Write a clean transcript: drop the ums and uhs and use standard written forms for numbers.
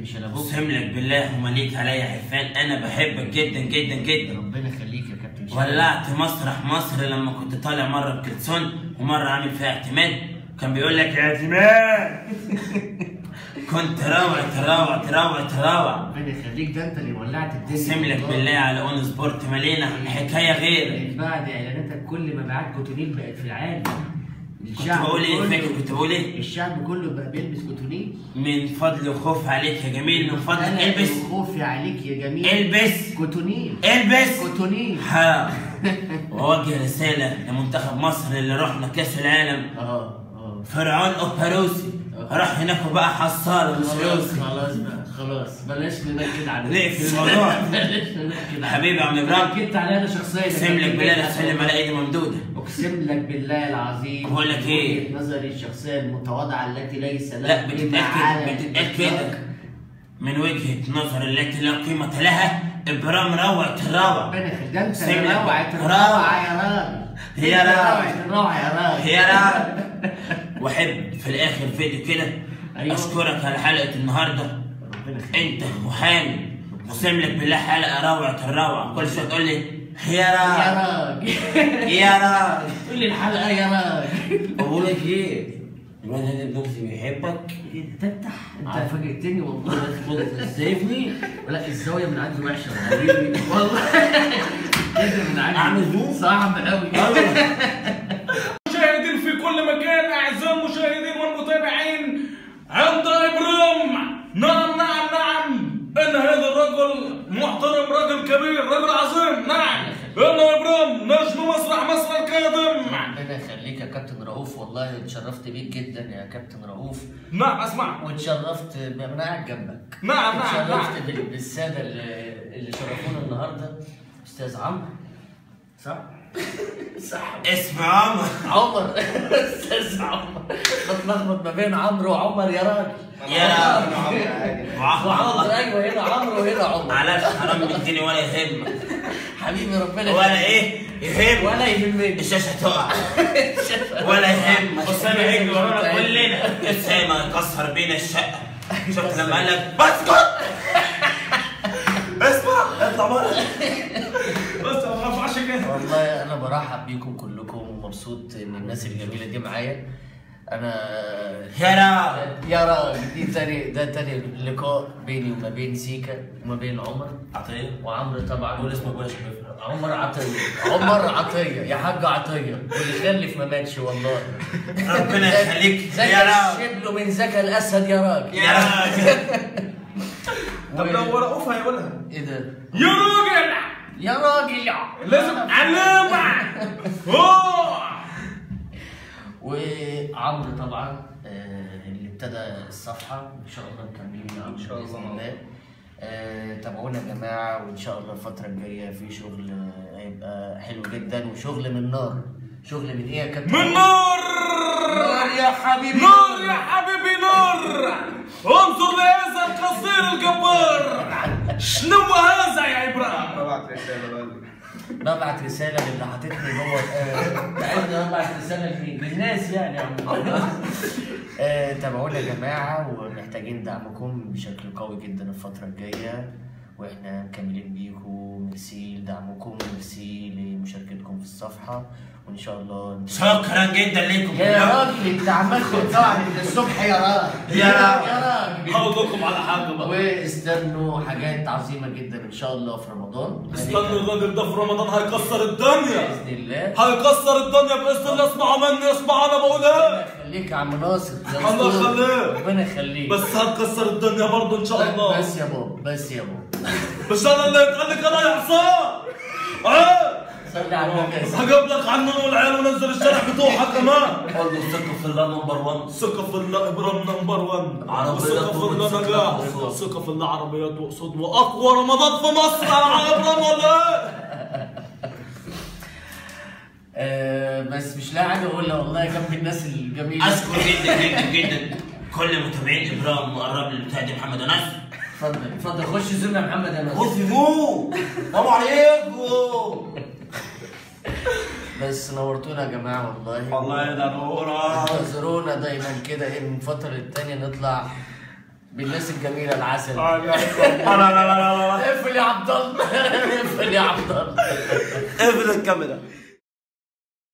مش انا ابوك. اقسم لك بالله ومليك عليا يا حفان، انا بحبك جدا جدا جدا. ربنا يخليك يا كابتن. ولعت مسرح مصر لما كنت طالع مره بكلسون ومره عامل فيها اعتماد، كان بيقول لك يا اعتماد كنت روعة. ربنا يخليك، ده انت اللي ولعت الدنيا. اقسم لك بالله على اون سبورت مالينا حكايه غير. بعد اعلاناتك كل مبيعات كوتونيل بقت في العالم. كنت بقول ايه؟ فاكر كنت بقول ايه؟ الشعب كله بقى بيلبس كوتونيل. من فضل وخوف عليك يا جميل، من فضلك البس. من خوفي عليك يا جميل البس كوتونيل. البس كوتونيل. ووجه رساله لمنتخب مصر اللي رحنا كاس العالم. فرعون اوباروسي راح هناك وبقى حصاله مش روسي. خلاص بقى، خلاص بلاش ننكد على ليه في الموضوع؟ بلاش ننكد حبيبي يا عم ابراهيم، نكدت عليا انا شخصيا. اقسم لك بالله لا تسلم على ايدي ممدوده. اقسم لك بالله العظيم. بقول لك ايه؟ وجهة نظري الشخصيه المتواضعه التي ليس لها لا بتتقال كده من وجهه نظر التي لا قيمه لها. ابراهيم روعه الروعه. ربنا يخليك، ده انت روعه الروعه يا راجل. هي روعه الروعه يا راجل. هي روعه. واحب في الاخر فيديو كده اشكرك على حلقه النهارده. انت وحامي اقسم لك بالله حلقه روعه الروعه. كل شويه تقول لي يا راجل يا راجل تقول لي الحلقه يا راجل. بقول لك ايه؟ الواد هاني الدوسي بيحبك. تفتح انت فاجئتني والله. سايبني؟ لا الزاويه من عندي وحشه حبيبي والله. من عندي اعمل زوم صعب قوي. مشاهدين في كل مكان، اعزائي المشاهدين والمتابعين، عند ابراهيم. نعم ان هذا الرجل محترم، رجل كبير، رجل عظيم. نعم ان ابراهيم نجم مسرح مصر القادم. ربنا يخليك يا كابتن رؤوف، والله اتشرفت بيك جدا يا كابتن رؤوف. نعم اسمع. واتشرفت انا قاعد جنبك. نعم اتشرفت بالساده اللي شرفونا النهارده. استاذ عمرو صح؟ صح اسم عمر. استاذ عمر. بتلخبط ما بين عمرو وعمر يا راجل. يا راجل وعمر. ايوه هنا عمرو وهنا عمر. معلش حرام يديني ولا يهمك حبيبي ربنا ولا ايه يهم ولا يهمني. الشاشه تقع ولا يهمك. اسامه هيجي ورانا كلنا. اسامه يكسر بينا الشقه. شفت لما قال لك اسكت اسمع اطلع بره. بس ما ينفعش كده. والله انا برحب بيكم كلكم ومبسوط ان الناس الجميله دي معايا. انا يا راجل ده تاني لقاء بيني وما بين سيكا وما بين عمر عطيه وعمرو طبعا. قول اسمك ولا عمر عطيه يا حاج عطيه، واللي خلف ما ماتش والله. ربنا يخليك يا راجل. شبله من زكا الاسد يا راجل. يا راجل. طب لو رؤوف هيقولها ايه ده؟ يا راجل لازم علامه. وعمرو طبعا اللي ابتدى الصفحه ان شاء الله مكملين ان شاء الله باذن الله. تابعونا يا جماعه، وان شاء الله الفتره الجايه في شغل هيبقى حلو جدا، وشغل من نار. شغل من ايه يا كابتن؟ من نار. نار يا حبيبي، نار يا حبيبي، نار. انظر لهذا القصير الجبار. شنو هذا يا ابراهيم؟ ببعت رساله للي حاططني جوه. عايزني ببعت رساله للناس يعني تابعونا يا جماعه، ومحتاجين دعمكم بشكل قوي جدا الفتره الجايه، واحنا مكملين بيكم. ميرسي لدعمكم، ميرسي لمشاركتكم في الصفحه، وان شاء الله شكرا جدا لكم يا راجل. انت عمال تطلع من الصبح يا راجل. يا راجل هقول لكم على حاجه بقى. واستنوا حاجات عظيمه جدا ان شاء الله في رمضان. استنوا الراجل ده في رمضان هيكسر الدنيا باذن الله. هيكسر الدنيا باذن الله. اسمعوا مني، اسمع انا بقول ايه. خليك يا عم ناصر. الله يخليك. ربنا يخليك. بس هتكسر الدنيا برضه ان شاء الله. بس يا بابا بس يا بابا. مش انا اللي يتقال لك انا يا حصان. صلي على النبي. هجيب لك عنون والعيال ونزل الشارع بتوعها كمان. قول له ثقة في الله نمبر 1. ثقة في الله ابراهيم نمبر 1. عربيات ثقة في الله نجاح. وقصاد. ثقة في الله عربيات وقصاد، واقوى رمضان في مصر يا ابراهيم ولا ايه؟ بس مش لاقي حاجه اقولها والله جنب الناس الجميله. اشكر جدا كل متابعين ابراهيم وقرب لي بتاعتي محمد انس. اتفضل خش زورنا يا محمد انس. خش فوق طبعا عليكم. بس نورتونا يا جماعه والله. ده نورك. انتظرونا دايما كده، من فتره للتانيه نطلع بالناس الجميله العسل. لا لا لا لا لا اقفل يا عبد الله، اقفل يا عبد الله، اقفل الكاميرا.